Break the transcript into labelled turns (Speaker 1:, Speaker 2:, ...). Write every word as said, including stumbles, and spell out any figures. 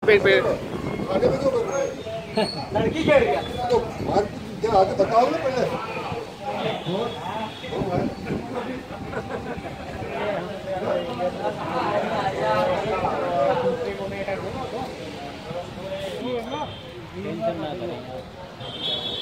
Speaker 1: पे पे
Speaker 2: आगे में क्यों कर रहे हैं?
Speaker 3: लड़की कह रही है
Speaker 2: तो मार क्या आगे बताओ ना पहले।
Speaker 3: टेंशन ना करें।